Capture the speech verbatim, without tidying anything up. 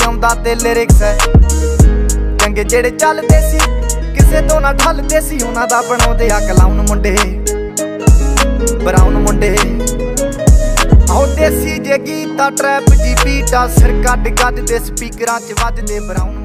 आउंदा ते लिरिक्स है चंगे जेड़े चलदे सी किसे तो ना ठलदे सी उन्हां दा बनाउंदे आ क्लाउन मुंडे ब्राउन मुंडे आओ देसी जे गीता ट्रैप जी बीटा सिर कट गद दे स्पीकरां च वजदे ब्राउन।